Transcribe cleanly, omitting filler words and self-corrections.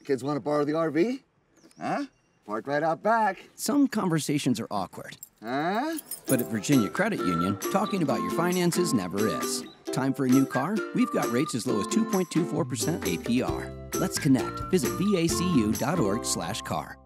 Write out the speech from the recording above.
Kids want to borrow the RV? Huh? Parked right out back. Some conversations are awkward. Huh? But at Virginia Credit Union, talking about your finances never is. Time for a new car? We've got rates as low as 2.24% APR. Let's connect. Visit vacu.org/car.